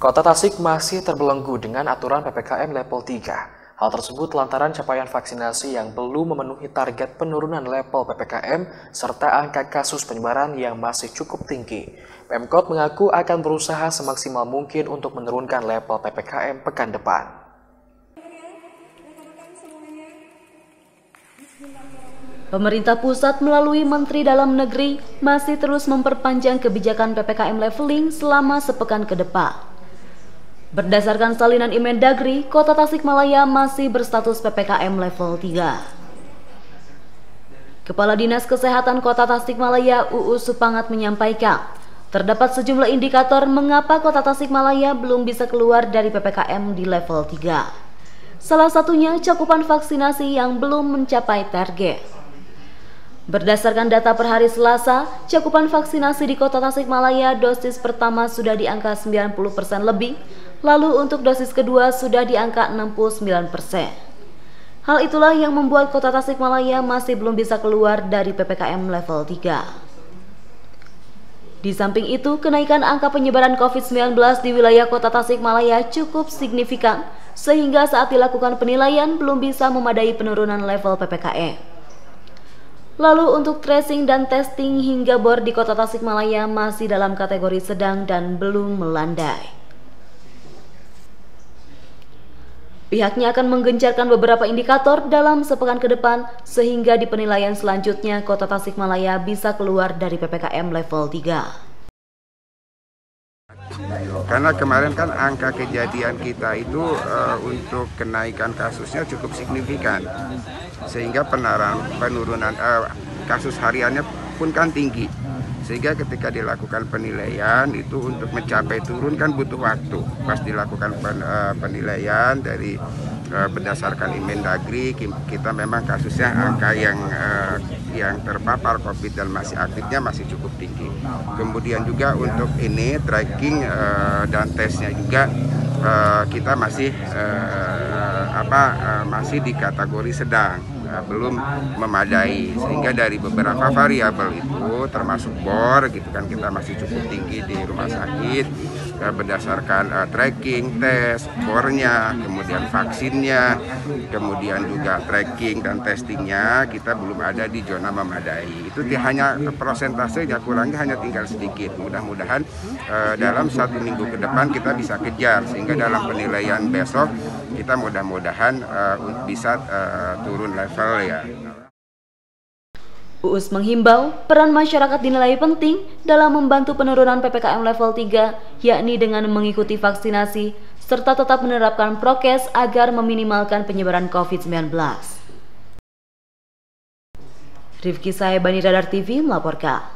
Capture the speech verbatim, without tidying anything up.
Kota Tasik masih terbelenggu dengan aturan P P K M level tiga. Hal tersebut lantaran capaian vaksinasi yang belum memenuhi target penurunan level P P K M serta angka kasus penyebaran yang masih cukup tinggi. Pemkot mengaku akan berusaha semaksimal mungkin untuk menurunkan level P P K M pekan depan. Pemerintah pusat melalui Menteri Dalam Negeri masih terus memperpanjang kebijakan P P K M leveling selama sepekan ke depan. Berdasarkan salinan Imendagri, Kota Tasikmalaya masih berstatus P P K M level tiga. Kepala Dinas Kesehatan Kota Tasikmalaya Uus Supangat menyampaikan, terdapat sejumlah indikator mengapa Kota Tasikmalaya belum bisa keluar dari P P K M di level tiga. Salah satunya cakupan vaksinasi yang belum mencapai target. Berdasarkan data per hari Selasa, cakupan vaksinasi di Kota Tasikmalaya dosis pertama sudah di angka sembilan puluh persen lebih, lalu untuk dosis kedua sudah di angka enam puluh sembilan persen. Hal itulah yang membuat Kota Tasikmalaya masih belum bisa keluar dari P P K M level tiga. Di samping itu, kenaikan angka penyebaran COVID sembilan belas di wilayah Kota Tasikmalaya cukup signifikan, sehingga saat dilakukan penilaian belum bisa memadai penurunan level P P K M. Lalu untuk tracing dan testing hingga bor di Kota Tasikmalaya masih dalam kategori sedang dan belum melandai. Pihaknya akan menggencarkan beberapa indikator dalam sepekan ke depan sehingga di penilaian selanjutnya Kota Tasikmalaya bisa keluar dari P P K M level tiga. Karena kemarin kan angka kejadian kita itu uh, untuk kenaikan kasusnya cukup signifikan, sehingga penaran, penurunan uh, kasus hariannya pun kan tinggi. Sehingga ketika dilakukan penilaian itu untuk mencapai turun kan butuh waktu. Pas dilakukan pen, uh, penilaian dari uh, berdasarkan Imendagri, kita memang kasusnya angka yang uh, yang terpapar COVID dan masih aktifnya masih cukup tinggi. Kemudian juga untuk ini tracking uh, dan tesnya juga uh, kita masih uh, apa uh, masih di kategori sedang. Nah, belum memadai, sehingga dari beberapa variabel itu termasuk bor gitu kan kita masih cukup tinggi di rumah sakit eh, berdasarkan eh, tracking, tes, bornya, kemudian vaksinnya, kemudian juga tracking dan testingnya kita belum ada di zona memadai. Itu hanya prosentasenya kurangnya hanya tinggal sedikit. Mudah-mudahan eh, dalam satu minggu ke depan kita bisa kejar sehingga dalam penilaian besok kita mudah-mudahan uh, bisa uh, turun level ya. Uus menghimbau peran masyarakat dinilai penting dalam membantu penurunan P P K M level tiga, yakni dengan mengikuti vaksinasi serta tetap menerapkan prokes agar meminimalkan penyebaran COVID sembilan belas. Rifki Saebani, Radar T V melaporkan.